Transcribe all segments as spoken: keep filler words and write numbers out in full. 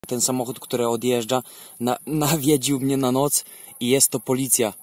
Ten samochód, który odjeżdża, na, nawiedził mnie na noc i jest to policja.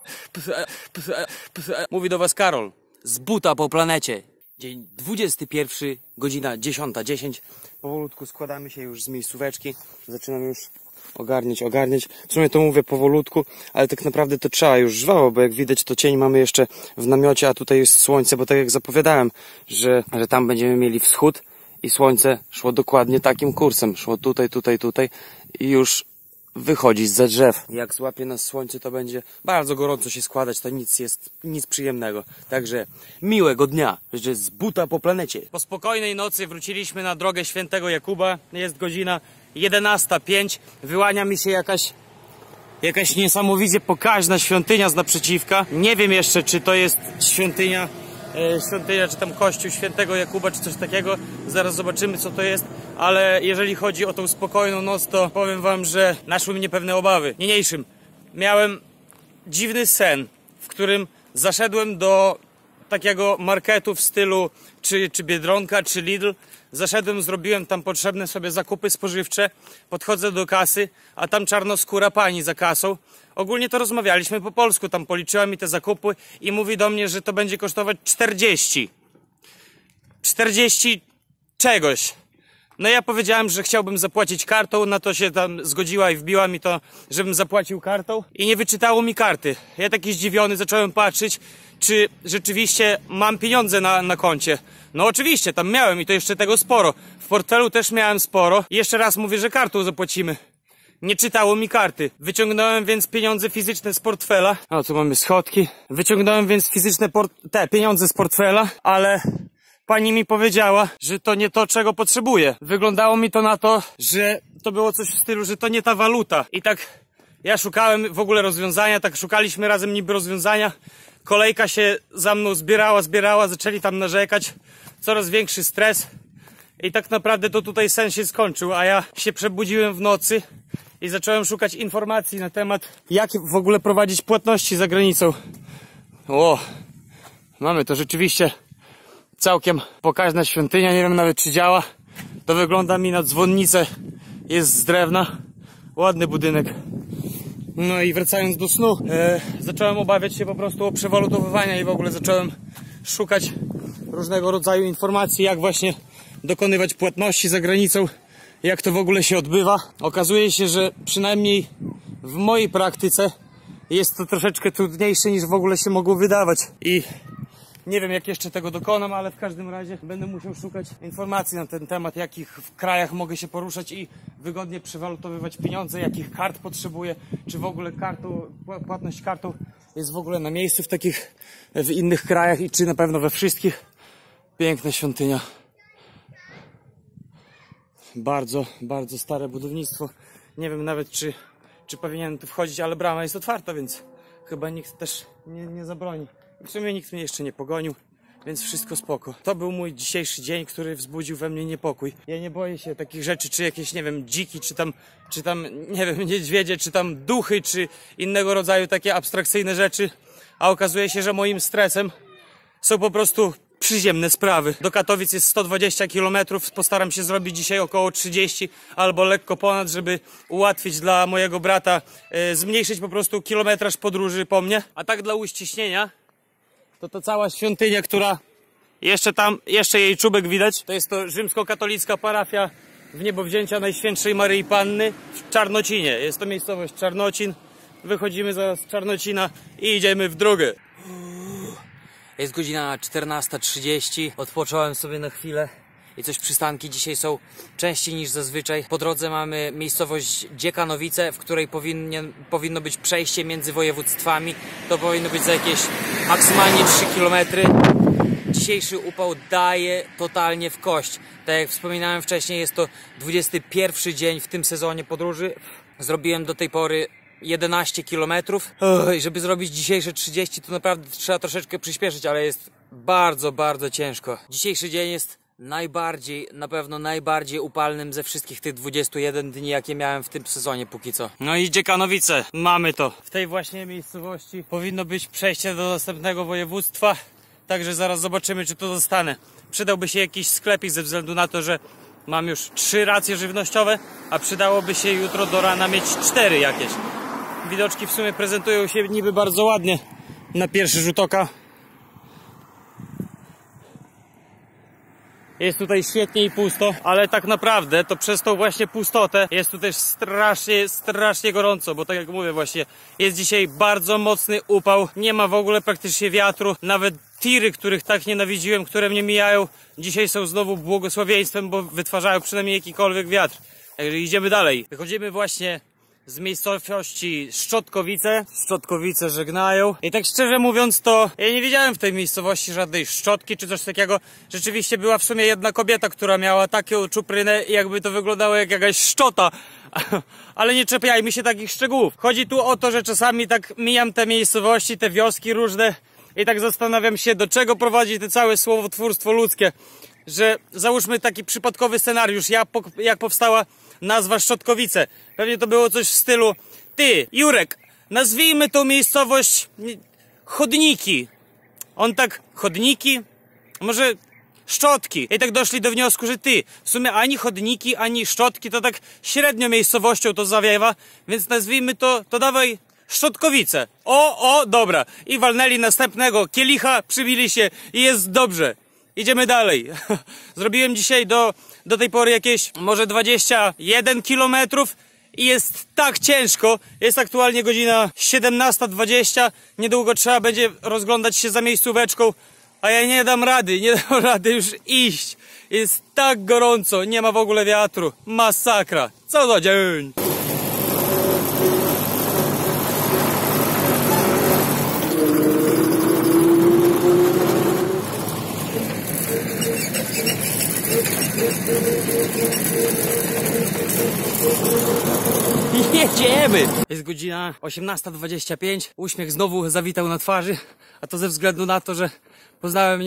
Mówi do was Karol, z buta po planecie. Dzień dwudziesty pierwszy, godzina dziesiąta dziesięć. Powolutku składamy się już z miejscóweczki. Zaczynam już ogarniać, ogarniać. W sumie to mówię powolutku, ale tak naprawdę to trzeba już żwało, bo jak widać to cień mamy jeszcze w namiocie, a tutaj jest słońce, bo tak jak zapowiadałem, że, że tam będziemy mieli wschód i słońce szło dokładnie takim kursem. Szło tutaj, tutaj, tutaj i już wychodzi zza drzew. Jak złapie nas słońce, to będzie bardzo gorąco się składać, to nic jest, nic przyjemnego. Także miłego dnia, że z buta po planecie. Po spokojnej nocy wróciliśmy na drogę Świętego Jakuba. Jest godzina jedenasta pięć. Wyłania mi się jakaś jakaś niesamowicie pokaźna świątynia z naprzeciwka. Nie wiem jeszcze, czy to jest świątynia e, świątynia, czy tam kościół Świętego Jakuba, czy coś takiego. Zaraz zobaczymy, co to jest. Ale jeżeli chodzi o tą spokojną noc, to powiem wam, że naszły mnie pewne obawy. Niniejszym miałem dziwny sen, w którym zaszedłem do takiego marketu w stylu czy, czy Biedronka, czy Lidl. Zaszedłem, zrobiłem tam potrzebne sobie zakupy spożywcze, podchodzę do kasy, a tam czarnoskóra pani za kasą. Ogólnie to rozmawialiśmy po polsku, tam policzyła mi te zakupy i mówi do mnie, że to będzie kosztować czterdzieści. czterdzieści czegoś. No ja powiedziałem, że chciałbym zapłacić kartą, na to się tam zgodziła i wbiła mi to, żebym zapłacił kartą i nie wyczytało mi karty. Ja taki zdziwiony zacząłem patrzeć, czy rzeczywiście mam pieniądze na, na koncie. No oczywiście, tam miałem i to jeszcze tego sporo. W portfelu też miałem sporo. I jeszcze raz mówię, że kartą zapłacimy. Nie czytało mi karty. Wyciągnąłem więc pieniądze fizyczne z portfela. O, tu mamy schodki. Wyciągnąłem więc fizyczne te pieniądze z portfela, ale pani mi powiedziała, że to nie to, czego potrzebuję. Wyglądało mi to na to, że to było coś w stylu, że to nie ta waluta. I tak ja szukałem w ogóle rozwiązania, tak szukaliśmy razem niby rozwiązania. Kolejka się za mną zbierała, zbierała, zaczęli tam narzekać. Coraz większy stres. I tak naprawdę to tutaj sen się skończył, a ja się przebudziłem w nocy i zacząłem szukać informacji na temat, jak w ogóle prowadzić płatności za granicą. O, mamy to rzeczywiście całkiem pokaźna świątynia, nie wiem nawet czy działa. To wygląda mi na dzwonnicę, jest z drewna, ładny budynek. No i wracając do snu, e, zacząłem obawiać się po prostu o przewalutowywania i w ogóle zacząłem szukać różnego rodzaju informacji, jak właśnie dokonywać płatności za granicą, jak to w ogóle się odbywa. Okazuje się, że przynajmniej w mojej praktyce jest to troszeczkę trudniejsze niż w ogóle się mogło wydawać i nie wiem, jak jeszcze tego dokonam, ale w każdym razie będę musiał szukać informacji na ten temat, jakich w krajach mogę się poruszać i wygodnie przewalutowywać pieniądze, jakich kart potrzebuję, czy w ogóle kartą, płatność kartą jest w ogóle na miejscu w takich, w innych krajach i czy na pewno we wszystkich. Piękna świątynia. Bardzo, bardzo stare budownictwo. Nie wiem nawet, czy, czy powinienem tu wchodzić, ale brama jest otwarta, więc chyba nikt też nie, nie zabroni. W sumie nikt mnie jeszcze nie pogonił, więc wszystko spoko. To był mój dzisiejszy dzień, który wzbudził we mnie niepokój. Ja nie boję się takich rzeczy, czy jakieś, nie wiem, dziki, czy tam, czy tam, nie wiem, niedźwiedzie, czy tam duchy, czy innego rodzaju takie abstrakcyjne rzeczy. A okazuje się, że moim stresem są po prostu przyziemne sprawy. Do Katowic jest sto dwadzieścia kilometrów, postaram się zrobić dzisiaj około trzydzieści albo lekko ponad, żeby ułatwić dla mojego brata, e, zmniejszyć po prostu kilometraż podróży po mnie. A tak dla uściśnienia, to to cała świątynia, która jeszcze tam, jeszcze jej czubek widać, to jest to rzymskokatolicka parafia w niebowzięcia Najświętszej Maryi Panny w Czarnocinie. Jest to miejscowość Czarnocin. Wychodzimy zaraz z Czarnocina i idziemy w drogę. Jest godzina czternasta trzydzieści, odpocząłem sobie na chwilę i coś przystanki dzisiaj są częściej niż zazwyczaj. Po drodze mamy miejscowość Dziekanowice, w której powinien, powinno być przejście między województwami. To powinno być za jakieś maksymalnie trzy kilometry. Dzisiejszy upał daje totalnie w kość. Tak jak wspominałem wcześniej, jest to dwudziesty pierwszy dzień w tym sezonie podróży. Zrobiłem do tej pory jedenaście kilometrów. Oj, żeby zrobić dzisiejsze trzydzieści, to naprawdę trzeba troszeczkę przyspieszyć, ale jest bardzo, bardzo ciężko. Dzisiejszy dzień jest najbardziej, na pewno najbardziej upalnym ze wszystkich tych dwudziestu jeden dni, jakie miałem w tym sezonie póki co. No i Dziekanowice, mamy to. W tej właśnie miejscowości powinno być przejście do następnego województwa, także zaraz zobaczymy, czy to dostanę. Przydałby się jakiś sklepik ze względu na to, że Mam już trzy racje żywnościowe, a przydałoby się jutro do rana mieć cztery jakieś. Widoczki w sumie prezentują się niby bardzo ładnie na pierwszy rzut oka. Jest tutaj świetnie i pusto, ale tak naprawdę to przez tą właśnie pustotę jest tu też strasznie, strasznie gorąco, bo tak jak mówię właśnie, jest dzisiaj bardzo mocny upał, nie ma w ogóle praktycznie wiatru, nawet tiry, których tak nienawidziłem, które mnie mijają, dzisiaj są znowu błogosławieństwem, bo wytwarzają przynajmniej jakikolwiek wiatr. Także idziemy dalej. Wychodzimy właśnie z miejscowości Szczotkowice. Szczotkowice żegnają. I tak szczerze mówiąc to ja nie widziałem w tej miejscowości żadnej szczotki czy coś takiego. Rzeczywiście była w sumie jedna kobieta, która miała taką czuprynę i jakby to wyglądało jak jakaś szczota. Ale nie czepiajmy się takich szczegółów. Chodzi tu o to, że czasami tak mijam te miejscowości, te wioski różne i tak zastanawiam się, do czego prowadzi to całe słowotwórstwo ludzkie. Że załóżmy taki przypadkowy scenariusz, jak, jak powstała nazwa Szczotkowice. Pewnie to było coś w stylu: ty, Jurek, nazwijmy tą miejscowość Chodniki. On tak, Chodniki? Może Szczotki. I tak doszli do wniosku, że ty, w sumie ani Chodniki, ani Szczotki to tak średnio miejscowością to zawiewa, więc nazwijmy to, to dawaj Szczotkowice. O, o, dobra. I walnęli następnego kielicha, przybili się i jest dobrze. Idziemy dalej. Zrobiłem dzisiaj do, do tej pory jakieś może dwadzieścia jeden kilometrów i jest tak ciężko. Jest aktualnie godzina siedemnasta dwadzieścia. Niedługo trzeba będzie rozglądać się za miejscóweczką, a ja nie dam rady, nie dam rady już iść. Jest tak gorąco, nie ma w ogóle wiatru. Masakra. Co za dzień. Jedziemy! Jest godzina osiemnasta dwadzieścia pięć. Uśmiech znowu zawitał na twarzy, a to ze względu na to, że poznałem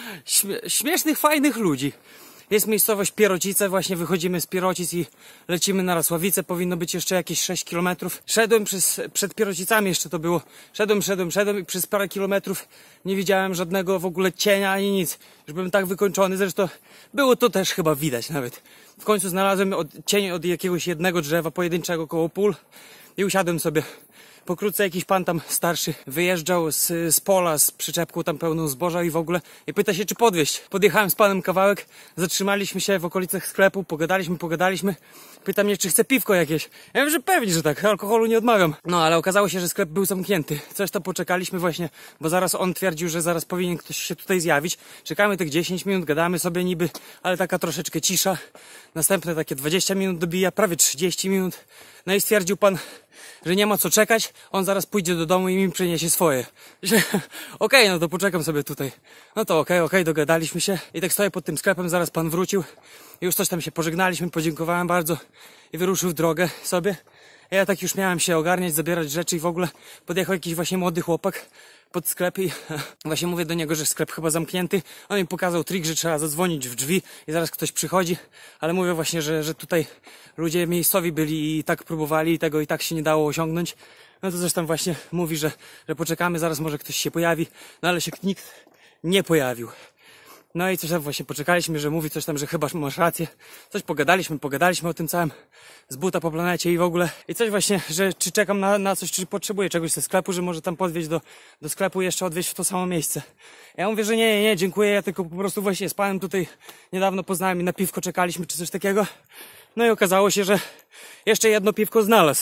śmiesznych, fajnych ludzi. Jest miejscowość Pierocice, właśnie wychodzimy z Pierocic i lecimy na Rasławice. Powinno być jeszcze jakieś sześć kilometrów. Szedłem przez, przed Pierocicami jeszcze to było. Szedłem, szedłem, szedłem i przez parę kilometrów nie widziałem żadnego w ogóle cienia ani nic. Już byłem tak wykończony, zresztą było to też chyba widać nawet. W końcu znalazłem od, cień od jakiegoś jednego drzewa pojedynczego koło pól i usiadłem sobie. Pokrótce jakiś pan tam starszy wyjeżdżał z, z pola z przyczepką tam pełną zboża i w ogóle i pyta się, czy podwieźć. Podjechałem z panem kawałek, zatrzymaliśmy się w okolicach sklepu, pogadaliśmy, pogadaliśmy. Pyta mnie, czy chce piwko jakieś. Ja wiem, że pewnie, że tak, alkoholu nie odmawiam. No, ale okazało się, że sklep był zamknięty. Coś tam poczekaliśmy właśnie, bo zaraz on twierdził, że zaraz powinien ktoś się tutaj zjawić. Czekamy tych dziesięć minut, gadamy sobie niby, ale taka troszeczkę cisza. Następne takie dwadzieścia minut dobija, prawie trzydzieści minut. No i stwierdził pan, że nie ma co czekać, on zaraz pójdzie do domu i mi przyniesie swoje. Okej, okay, no to poczekam sobie tutaj. No to okej, okay, okej, okay, dogadaliśmy się. I tak stoję pod tym sklepem, zaraz pan wrócił. I już coś tam się pożegnaliśmy, podziękowałem bardzo i wyruszył w drogę sobie. Ja tak już miałem się ogarniać, zabierać rzeczy i w ogóle podjechał jakiś właśnie młody chłopak pod sklep i właśnie mówię do niego, że sklep chyba zamknięty. On mi pokazał trik, że trzeba zadzwonić w drzwi i zaraz ktoś przychodzi, ale mówię właśnie, że, że tutaj ludzie miejscowi byli i tak próbowali i tego i tak się nie dało osiągnąć. No to zresztą właśnie mówi, że, że poczekamy, zaraz może ktoś się pojawi, no ale się nikt nie pojawił. No i coś tam właśnie poczekaliśmy, że mówi coś tam, że chyba masz rację. Coś pogadaliśmy, pogadaliśmy o tym całym z buta po planecie i w ogóle. I coś właśnie, że czy czekam na, na coś, czy potrzebuję czegoś ze sklepu, że może tam podwieźć do, do sklepu i jeszcze odwieźć w to samo miejsce. Ja mówię, że nie, nie, nie, dziękuję, ja tylko po prostu właśnie z panem tutaj niedawno poznałem i na piwko czekaliśmy, czy coś takiego. No i okazało się, że jeszcze jedno piwko znalazł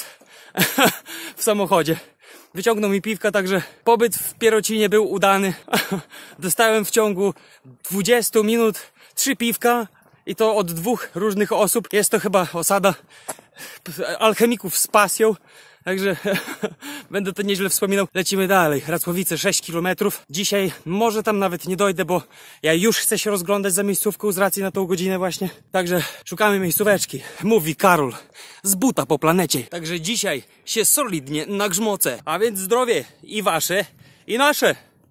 w samochodzie. Wyciągnął mi piwka, także pobyt w Pierocinie był udany. Dostałem w ciągu dwudziestu minut trzy piwka i to od dwóch różnych osób. Jest to chyba osada alchemików z pasją, także będę to nieźle wspominał. Lecimy dalej. Racławice sześć kilometrów. Dzisiaj może tam nawet nie dojdę, bo ja już chcę się rozglądać za miejscówką z racji na tą godzinę właśnie. Także szukamy miejscóweczki. Mówi Karol z buta po planecie. Także dzisiaj się solidnie nagrzmocę. A więc zdrowie i wasze, i nasze.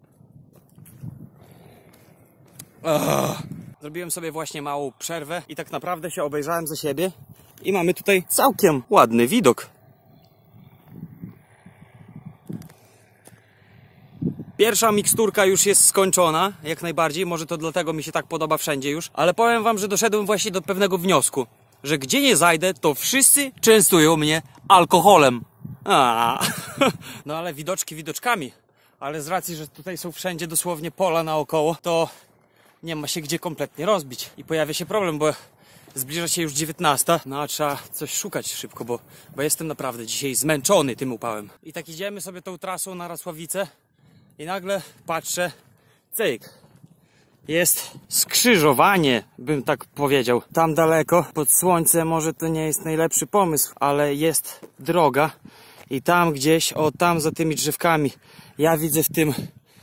Oh. Zrobiłem sobie właśnie małą przerwę i tak naprawdę się obejrzałem za siebie i mamy tutaj całkiem ładny widok. Pierwsza miksturka już jest skończona, jak najbardziej, może to dlatego mi się tak podoba wszędzie już, ale powiem wam, że doszedłem właśnie do pewnego wniosku, że gdzie nie zajdę, to wszyscy częstują mnie alkoholem. A. No ale widoczki widoczkami, ale z racji, że tutaj są wszędzie dosłownie pola naokoło, to nie ma się gdzie kompletnie rozbić i pojawia się problem, bo zbliża się już dziewiętnasta, no a trzeba coś szukać szybko, bo, bo jestem naprawdę dzisiaj zmęczony tym upałem. I tak idziemy sobie tą trasą na Rasławicę i nagle patrzę, cyk, jest skrzyżowanie, bym tak powiedział. Tam daleko, pod słońce, może to nie jest najlepszy pomysł, ale jest droga i tam gdzieś, o tam za tymi drzewkami, ja widzę w tym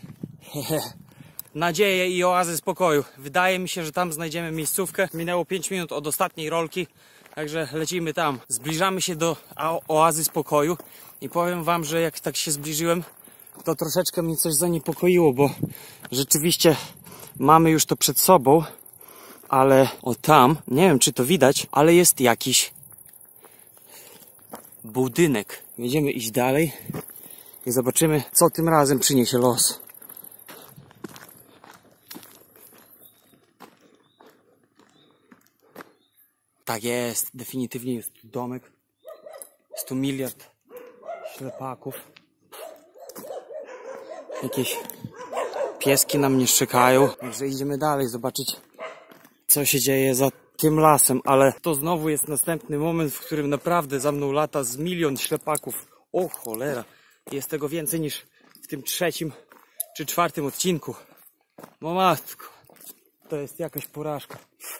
nadzieję i oazę spokoju. Wydaje mi się, że tam znajdziemy miejscówkę. Minęło pięć minut od ostatniej rolki, także lecimy tam. Zbliżamy się do oazy spokoju i powiem wam, że jak tak się zbliżyłem, to troszeczkę mnie coś zaniepokoiło, bo rzeczywiście mamy już to przed sobą, ale o tam, nie wiem czy to widać, ale jest jakiś budynek. Będziemy iść dalej i zobaczymy, co tym razem przyniesie los. Tak jest, definitywnie jest tu domek. Jest tu miliard ślepaków. Jakieś pieski na mnie szczekają. Także idziemy dalej zobaczyć, co się dzieje za tym lasem. Ale to znowu jest następny moment, w którym naprawdę za mną lata z milion ślepaków. O cholera, jest tego więcej niż w tym trzecim czy czwartym odcinku. No matko, to jest jakaś porażka.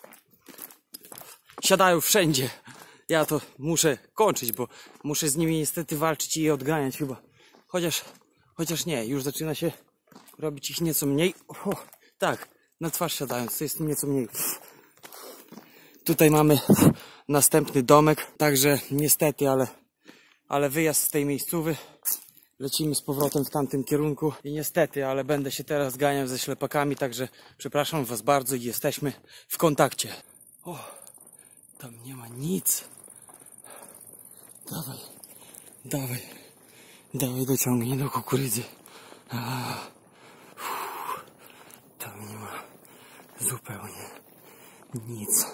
Siadają wszędzie. Ja to muszę kończyć, bo muszę z nimi niestety walczyć i je odganiać chyba. Chociaż, chociaż nie, już zaczyna się robić ich nieco mniej. O, tak, na twarz siadając, to jest nieco mniej. Tutaj mamy następny domek, także niestety, ale, ale wyjazd z tej miejscowy. Lecimy z powrotem w tamtym kierunku i niestety, ale będę się teraz ganiał ze ślepakami, także przepraszam was bardzo i jesteśmy w kontakcie. O, tam nie ma nic. Dawaj, dawaj, dawaj dociągnij do kukurydzy. A, uff, tam nie ma zupełnie nic.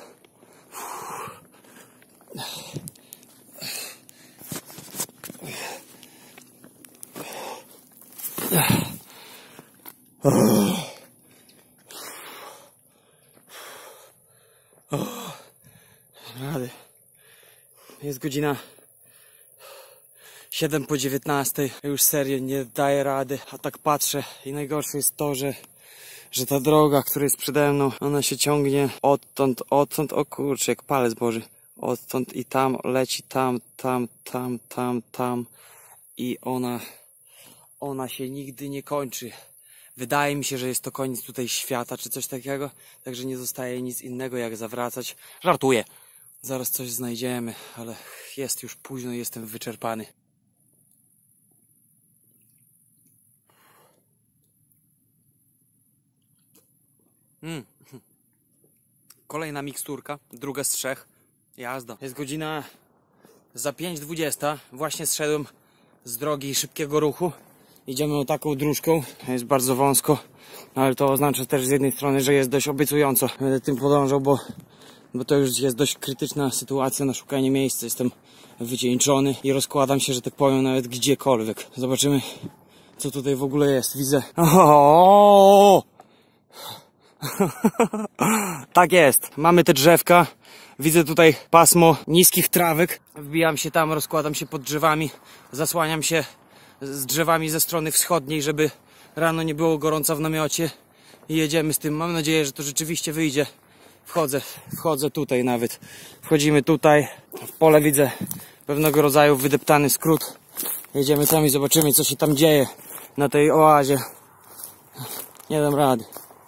Rady. Jest godzina siedem po dziewiętnastej. Już serio nie daję rady. A tak patrzę i najgorsze jest to, że że ta droga, która jest przede mną, ona się ciągnie odtąd, odtąd, o kurczę, jak palec Boży. Odtąd i tam leci, tam, tam, tam, tam, tam. I ona, ona się nigdy nie kończy. Wydaje mi się, że jest to koniec tutaj świata, czy coś takiego. Także nie zostaje nic innego, jak zawracać. Żartuję. Zaraz coś znajdziemy, ale jest już późno i jestem wyczerpany. Mm. Kolejna miksturka, druga z trzech. Jazda. Jest godzina za pięć dwadzieścia. Właśnie zszedłem z drogi szybkiego ruchu. Idziemy taką dróżką. Jest bardzo wąsko, ale to oznacza też z jednej strony, że jest dość obiecująco. Będę tym podążał, bo, bo to już jest dość krytyczna sytuacja na szukanie miejsca. Jestem wycieńczony i rozkładam się, że tak powiem, nawet gdziekolwiek. Zobaczymy, co tutaj w ogóle jest. Widzę... Oho! Tak jest. Mamy te drzewka. Widzę tutaj pasmo niskich trawek. Wbijam się tam, rozkładam się pod drzewami. Zasłaniam się z drzewami ze strony wschodniej, żeby rano nie było gorąco w namiocie. I jedziemy z tym. Mam nadzieję, że to rzeczywiście wyjdzie. Wchodzę, wchodzę tutaj nawet. Wchodzimy tutaj. W pole widzę pewnego rodzaju wydeptany skrót. Jedziemy tam i zobaczymy, co się tam dzieje na tej oazie. Nie dam rady.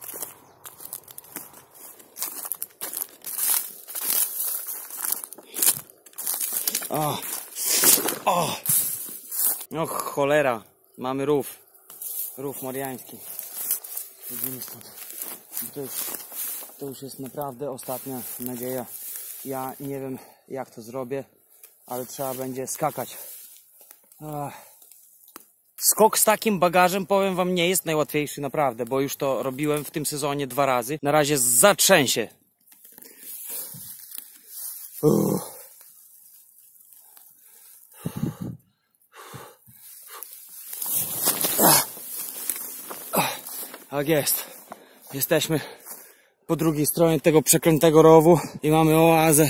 O, o, no cholera, mamy rów, rów mariański. Idziemy stąd. To już, to już jest naprawdę ostatnia nadzieja. Ja nie wiem, jak to zrobię, ale trzeba będzie skakać. Ach. Skok z takim bagażem, powiem wam, nie jest najłatwiejszy naprawdę, bo już to robiłem w tym sezonie dwa razy. Na razie zatrzęsie. Uff. Tak jest. Jesteśmy po drugiej stronie tego przeklętego rowu i mamy oazę.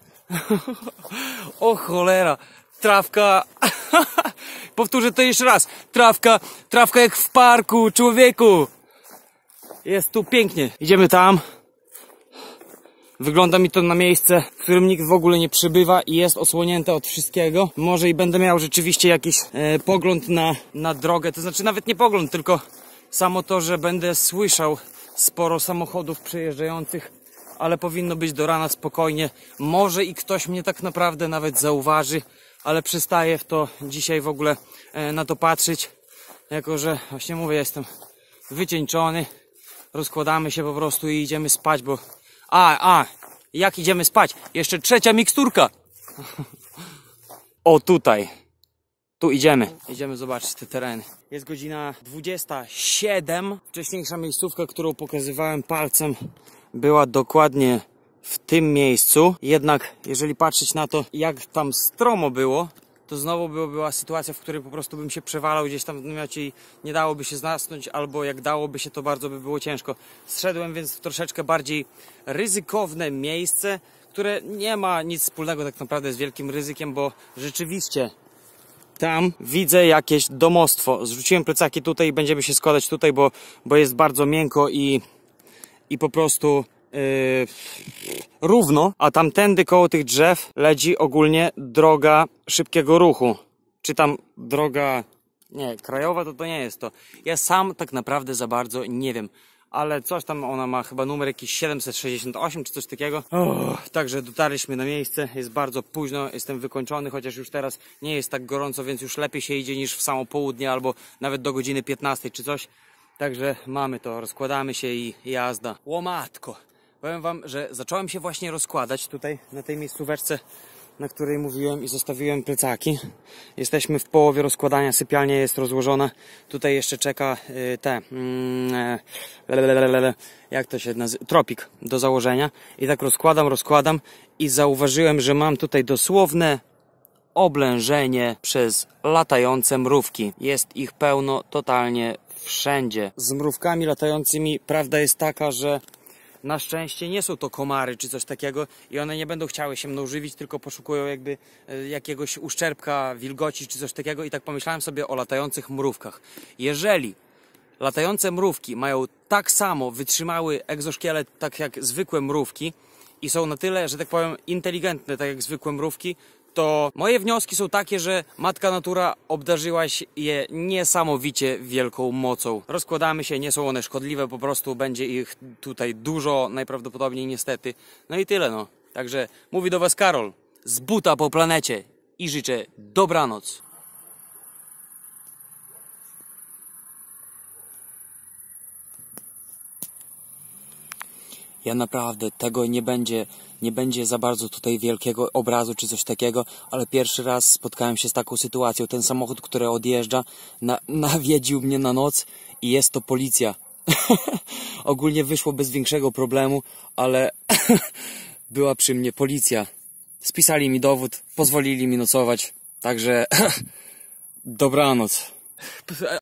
O cholera, trawka. Powtórzę to jeszcze raz. Trawka, trawka jak w parku, człowieku. Jest tu pięknie. Idziemy tam. Wygląda mi to na miejsce, w którym nikt w ogóle nie przybywa i jest osłonięte od wszystkiego. Może i będę miał rzeczywiście jakiś e, pogląd na, na drogę. To znaczy nawet nie pogląd, tylko samo to, że będę słyszał sporo samochodów przejeżdżających, ale powinno być do rana spokojnie. Może i ktoś mnie tak naprawdę nawet zauważy, ale przestaję w to dzisiaj w ogóle e, na to patrzeć, jako że właśnie mówię, jestem wycieńczony. Rozkładamy się po prostu i idziemy spać, bo... A, a, jak idziemy spać? Jeszcze trzecia miksturka. O, tutaj. Tu idziemy. Idziemy zobaczyć te tereny. Jest godzina dwudziesta siedem. Wcześniejsza miejscówka, którą pokazywałem palcem, była dokładnie w tym miejscu. Jednak, jeżeli patrzeć na to, jak tam stromo było, to znowu by była sytuacja, w której po prostu bym się przewalał gdzieś tam w namiocie i nie dałoby się zasnąć, albo jak dałoby się, to bardzo by było ciężko. Zszedłem więc w troszeczkę bardziej ryzykowne miejsce, które nie ma nic wspólnego tak naprawdę z wielkim ryzykiem, bo rzeczywiście tam widzę jakieś domostwo. Zrzuciłem plecaki tutaj i będziemy się składać tutaj, bo, bo jest bardzo miękko i, i po prostu Yy, równo, a tamtędy koło tych drzew leci ogólnie droga szybkiego ruchu. Czy tam droga, nie, krajowa, to to nie jest to. Ja sam tak naprawdę za bardzo nie wiem, ale coś tam ona ma, chyba numer jakiś siedemset sześćdziesiąt osiem czy coś takiego. Oh, także dotarliśmy na miejsce, jest bardzo późno, jestem wykończony, chociaż już teraz nie jest tak gorąco, więc już lepiej się idzie niż w samo południe albo nawet do godziny piętnastej czy coś. Także mamy to, rozkładamy się i jazda. Łomatko! Powiem wam, że zacząłem się właśnie rozkładać tutaj na tej miejscóweczce, na której mówiłem, i zostawiłem plecaki. Jesteśmy w połowie rozkładania, sypialnia jest rozłożona. Tutaj jeszcze czeka y, te, mm, lelelelele, jak to się nazywa, tropik do założenia. I tak rozkładam, rozkładam i zauważyłem, że mam tutaj dosłowne oblężenie przez latające mrówki. Jest ich pełno totalnie wszędzie. Z mrówkami latającymi prawda jest taka, że na szczęście nie są to komary czy coś takiego i one nie będą chciały się mną żywić, tylko poszukują jakby jakiegoś uszczerbka, wilgoci czy coś takiego, i tak pomyślałem sobie o latających mrówkach. Jeżeli latające mrówki mają tak samo wytrzymały egzoszkielet tak jak zwykłe mrówki i są na tyle, że tak powiem, inteligentne tak jak zwykłe mrówki, to moje wnioski są takie, że matka natura obdarzyła je niesamowicie wielką mocą. Rozkładamy się, nie są one szkodliwe, po prostu będzie ich tutaj dużo, najprawdopodobniej niestety. No i tyle no. Także mówi do was Karol, z buta po planecie, i życzę dobranoc. Ja naprawdę, tego nie będzie, nie będzie za bardzo tutaj wielkiego obrazu czy coś takiego, ale pierwszy raz spotkałem się z taką sytuacją. Ten samochód, który odjeżdża, na, nawiedził mnie na noc i jest to policja. Ogólnie wyszło bez większego problemu, ale była przy mnie policja. Spisali mi dowód, pozwolili mi nocować, także dobranoc.